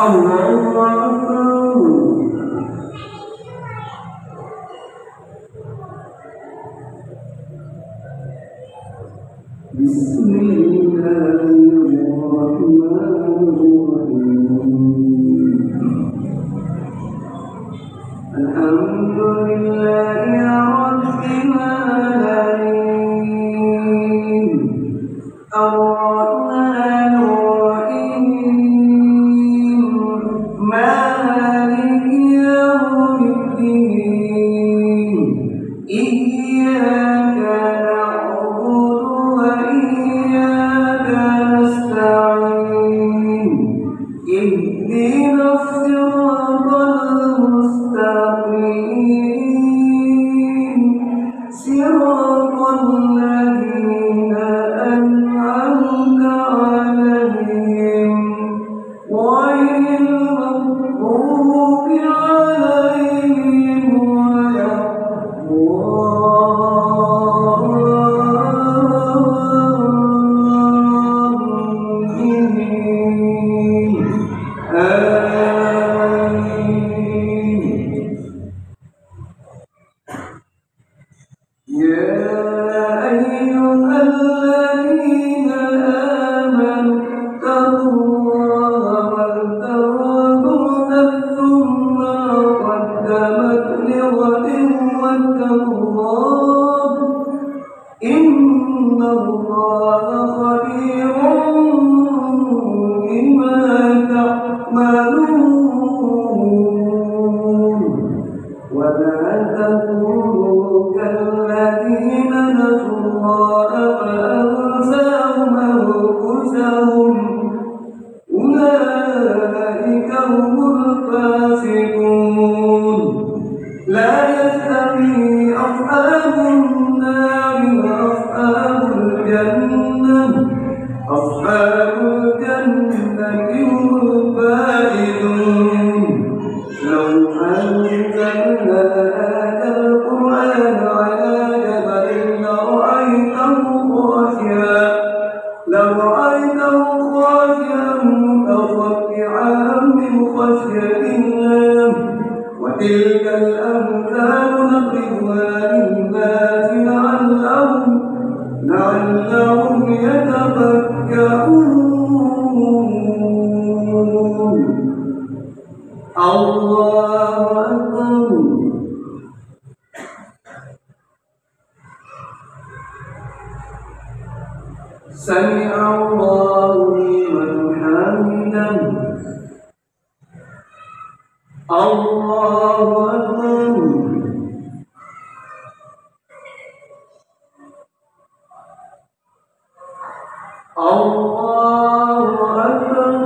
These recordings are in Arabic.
وتلك الأمثال نضربها للناس لعلهم يتفكرون. الله أكبر. سمع الله لمن حمده. الله أكبر. الله أكبر.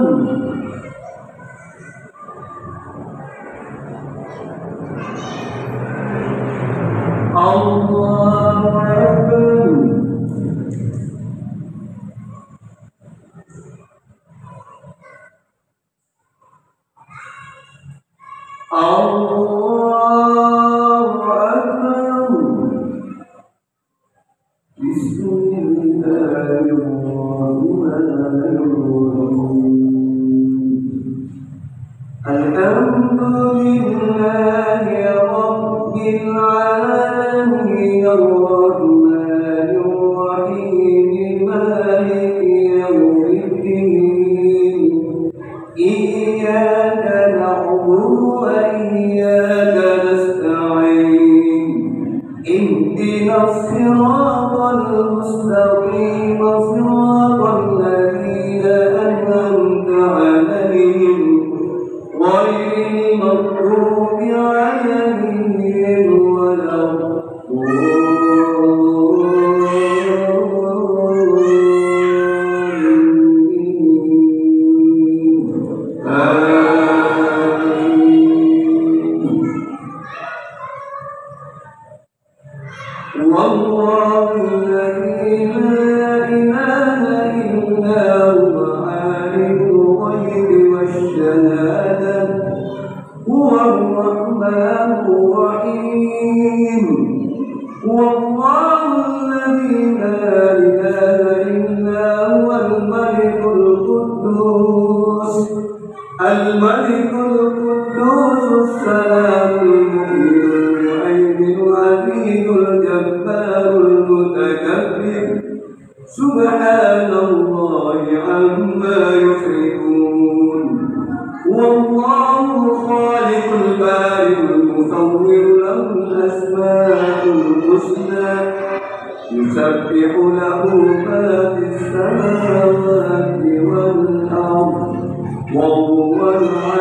الله أكبر. الله أكبر. بسم الله الرحمن الرحيم. الحمد لله رب العالمين الرحمن الرحيم مالك يوم الدين. إياك نعبد وإياك نستعين. اهدنا الصراط المستقيم صراط الذين أنعمت عليهم غير المغضوب عليهم ولا والله الذي لا إله الملك القدوس السلام المؤمن المهيمن العزيز الجبار المتكبر سبحان الله عما يشركون والله خالق البارئ المصور له الأسماء الحسنى يسبح له ما في السماوات والأرض وهو